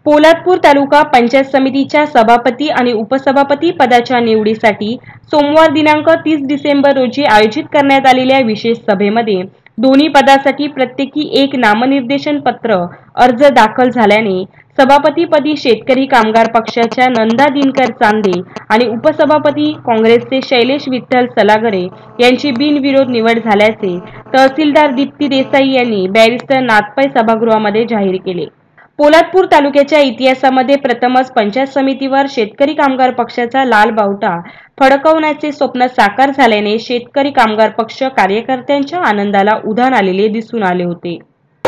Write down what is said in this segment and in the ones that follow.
पोलादपूर तालुका पंचायत समितीच्या सभापती आणि उपसभापती पदाच्या निवडीसाठी सोमवार दिनांक 30 डिसेंबर रोजी आयोजित करण्यात आलेल्या विशेष सभेमध्ये दोन्ही पदासाठी प्रत्येकी एक नामनिर्देशन पत्र अर्ज दाखल झाल्याने सभापतीपदी शेतकरी कामगार पक्षाच्या नंदा दिनकर चांदे आणि उपसभापती काँग्रेसचे शैलेश विठ्ठल सलागरे यांची बिनविरोध निवड झाल्याचे तहसीलदार दीप्ती देसाई यांनी बॅरिस्टर नाथपै सभागृहामध्ये जाहीर केले। पोलादपूर तालुक्याच्या इतिहासामध्ये प्रथमच पंचायत समितीवर शेतकरी कामगार पक्षाचा लाल बावटा फडकवण्याचे स्वप्न साकार झाल्याने शेतकरी कामगार पक्ष कार्यकर्त्यांच्या आनंदाला उधाण आलेले दिसून आले होते।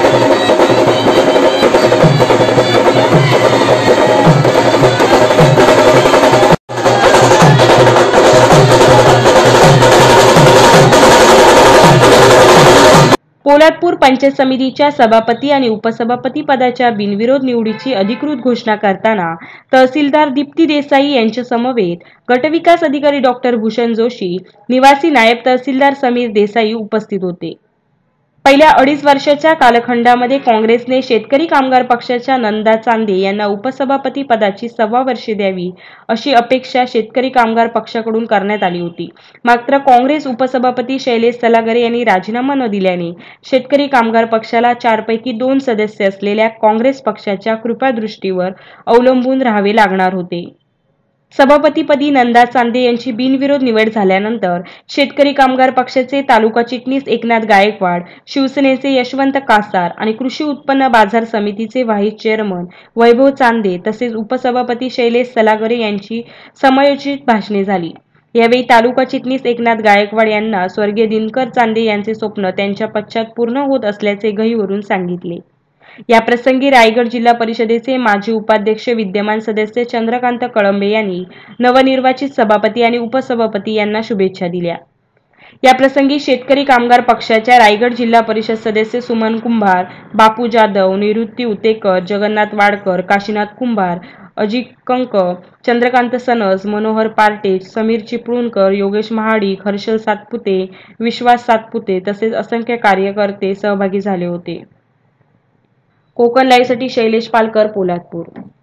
पोलादपूर पंचायत समितीच्या सभापती आणि उपसभापती पदाच्या बिनविरोध निवडीची अधिकृत घोषणा करताना तहसीलदार दीप्ती देसाई यांच्या समवेत गटविकास अधिकारी डॉक्टर भूषण जोशी, निवासी नायब तहसीलदार समीर देसाई उपस्थित होते। पहिल्या 2.5 वर्षाच्या कालखंडामध्ये काँग्रेसने शेतकरी कामगार पक्षाच्या नंदा चांदे यांना उपसभापती पदाची 1.25 वर्षे द्यावी अशी अपेक्षा शेतकरी कामगार पक्षाकडून करण्यात आली होती। मात्र काँग्रेस उपसभापती शैलेश सलागरे यांनी राजीनामा न दिल्याने शेतकरी कामगार पक्षाला 4 पैकी 2 सदस्य असलेल्या काँग्रेस पक्षाच्या कृपादृष्टीवर अवलंबून राहावे लागणार होते। सभापतीपदी नंदा चांदे यांची बिनविरोध निवड झाल्यानंतर शेतकरी कामगार पक्षाचे तालुका चिटणीस एकनाथ गायकवाड, शिवसेनेचे यशवंत कासार आणि कृषी उत्पन्न बाजार समितीचे व्हाईस चेअरमन वैभव चांदे तसेच उपसभापती शैलेश सलागरे यांची समयोचित भाषणे झाली। यावेळी तालुका चिटणीस एकनाथ गायकवाड यांना स्वर्गीय दिनकर चांदे यांचे स्वप्न त्यांच्या पश्चात पूर्ण होत असल्याचे गहिवरून सांगितले। या प्रसंगी रायगड जिल्हा परिषदेचे माजी उपाध्यक्ष विद्यमान सदस्य चंद्रकांत कळंबे यांनी नवनिर्वाचित सभापती आणि उपसभापती यांना शुभेच्छा दिल्या। या प्रसंगी शेतकरी कामगार पक्षाच्या रायगड जिल्हा परिषद सदस्य सुमन कुंभार, बापू जाधव, निवृत्ती उतेकर, जगन्नाथ वाडकर, काशीनाथ कुंभार, अजित कंक, चंद्रकांत सनस, मनोहर पार्टे, समीर चिपळूणकर, योगेश महाडिक, हर्षल सातपुते, विश्वास सातपुते तसेच असंख्य कार्यकर्ते सहभागी झाले होते। कोकण लाईव्हसाठी शैलेश पालकर, पोलादपूर।